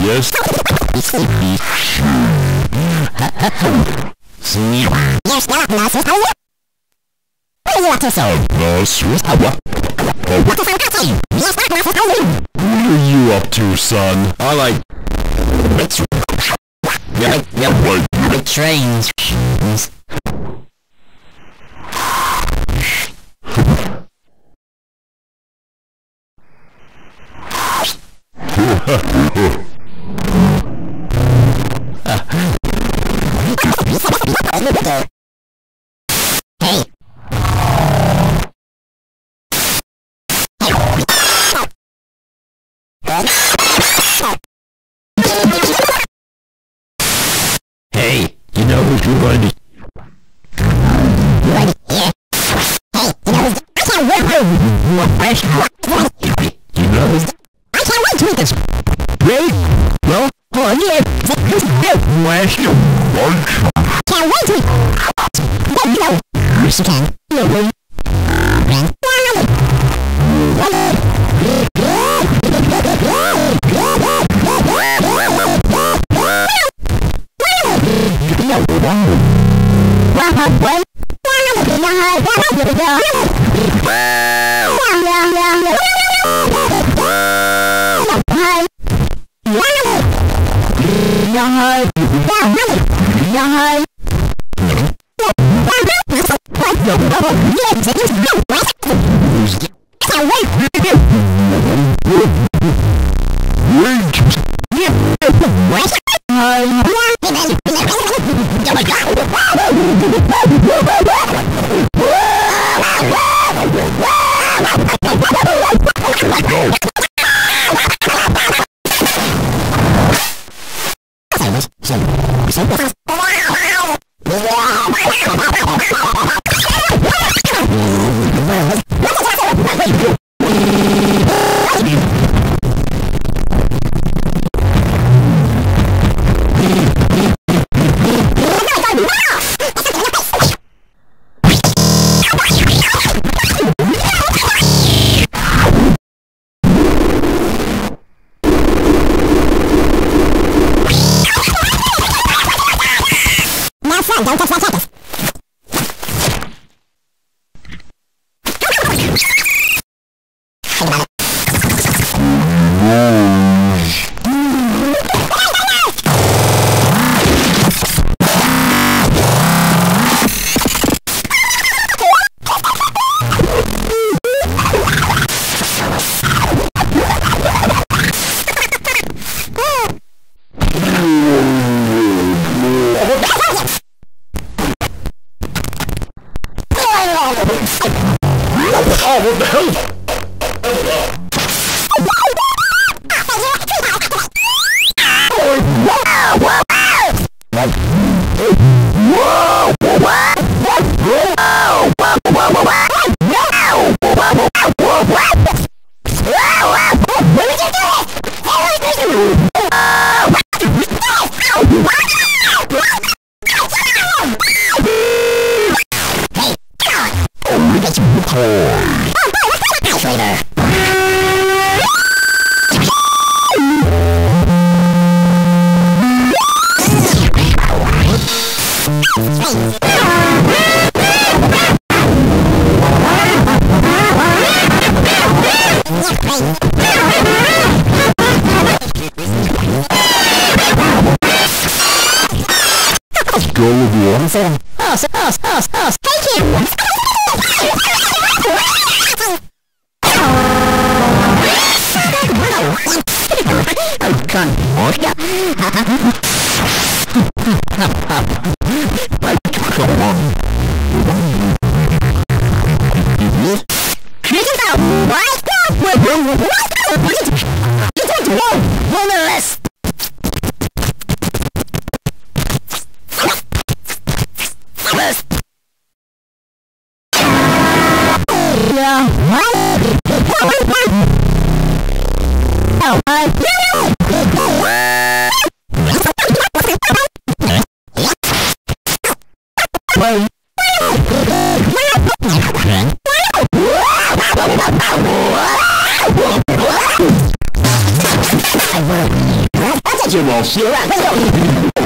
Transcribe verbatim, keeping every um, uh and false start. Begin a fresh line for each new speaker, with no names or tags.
Yes. See? Yes, not nice. What do you want to say? No, Swiss. What? What are you up to, son? I like... It's... Yeah, yeah, the trains. Hey. Hey, you know who's going to... Right here. Hey, you know who's... I can't wait for... You know who's... I can't wait to eat this. Great. Well, hold on here. Can't wait to eat... No, no. Yes, you can. No, no. Don't touch my cactus! Think about it.
Oh, what the hell?
House, house, house, house. Thank you. Oh, come I will. Impossible.